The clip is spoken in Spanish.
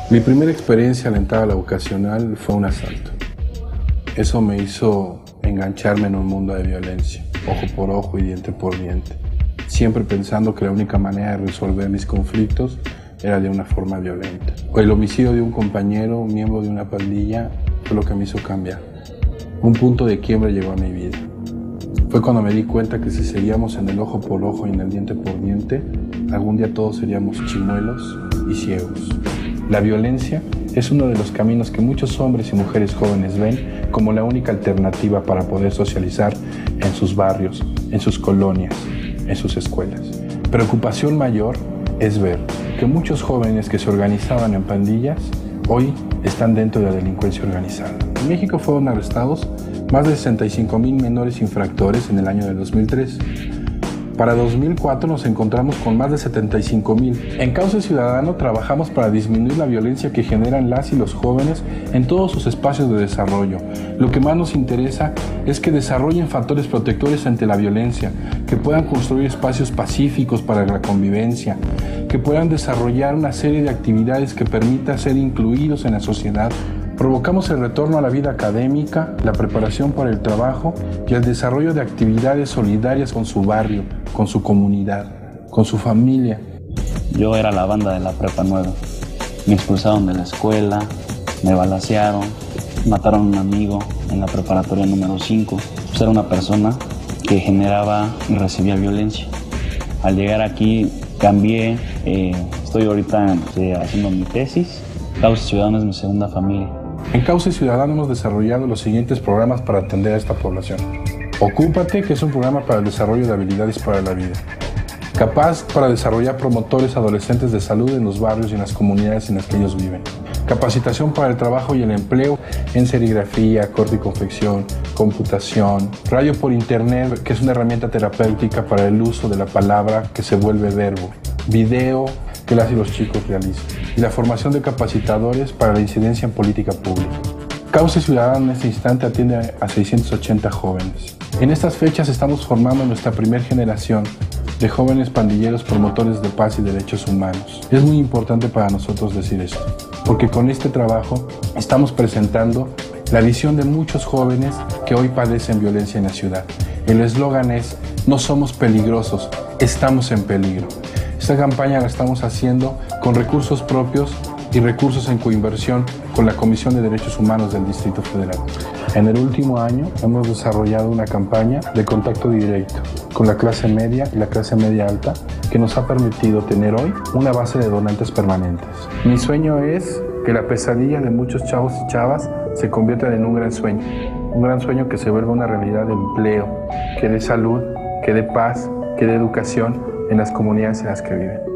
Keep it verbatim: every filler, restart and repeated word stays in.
Mi primera experiencia al entrar a la vocacional fue un asalto. Eso me hizo engancharme en un mundo de violencia, ojo por ojo y diente por diente, siempre pensando que la única manera de resolver mis conflictos era de una forma violenta. El homicidio de un compañero, un miembro de una pandilla, fue lo que me hizo cambiar. Un punto de quiebre llegó a mi vida. Fue cuando me di cuenta que si seguíamos en el ojo por ojo y en el diente por diente, algún día todos seríamos chimuelos y ciegos. La violencia es uno de los caminos que muchos hombres y mujeres jóvenes ven como la única alternativa para poder socializar en sus barrios, en sus colonias, en sus escuelas. Preocupación mayor es ver que muchos jóvenes que se organizaban en pandillas hoy están dentro de la delincuencia organizada. En México fueron arrestados más de sesenta y cinco mil menores infractores en el año de dos mil tres. Para dos mil cuatro nos encontramos con más de setenta y cinco mil. En Cauce Ciudadano trabajamos para disminuir la violencia que generan las y los jóvenes en todos sus espacios de desarrollo. Lo que más nos interesa es que desarrollen factores protectores ante la violencia, que puedan construir espacios pacíficos para la convivencia, que puedan desarrollar una serie de actividades que permitan ser incluidos en la sociedad. Provocamos el retorno a la vida académica, la preparación para el trabajo y el desarrollo de actividades solidarias con su barrio, con su comunidad, con su familia. Yo era la banda de la Prepa nueve. Me expulsaron de la escuela, me balacearon, mataron a un amigo en la preparatoria número cinco. Pues era una persona que generaba y recibía violencia. Al llegar aquí cambié, eh, estoy ahorita eh, haciendo mi tesis. Cauce Ciudadano es mi segunda familia. En Cauce Ciudadano hemos desarrollado los siguientes programas para atender a esta población. Ocúpate, que es un programa para el desarrollo de habilidades para la vida. Capaz, para desarrollar promotores adolescentes de salud en los barrios y en las comunidades en las que ellos viven. Capacitación para el trabajo y el empleo en serigrafía, corte y confección, computación. Radio por internet, que es una herramienta terapéutica para el uso de la palabra que se vuelve verbo. Video, que las y los chicos realizan. Y la formación de capacitadores para la incidencia en política pública. Cauce Ciudadano en este instante atiende a seiscientos ochenta jóvenes. En estas fechas estamos formando nuestra primera generación de jóvenes pandilleros promotores de paz y derechos humanos. Es muy importante para nosotros decir esto, porque con este trabajo estamos presentando la visión de muchos jóvenes que hoy padecen violencia en la ciudad. El eslogan es: no somos peligrosos, estamos en peligro. Esta campaña la estamos haciendo con recursos propios y recursos en coinversión con la Comisión de Derechos Humanos del Distrito Federal. En el último año hemos desarrollado una campaña de contacto directo con la clase media y la clase media alta que nos ha permitido tener hoy una base de donantes permanentes. Mi sueño es que la pesadilla de muchos chavos y chavas se convierta en un gran sueño. Un gran sueño que se vuelva una realidad de empleo, que dé salud, que dé paz, que dé educación en las comunidades en las que viven.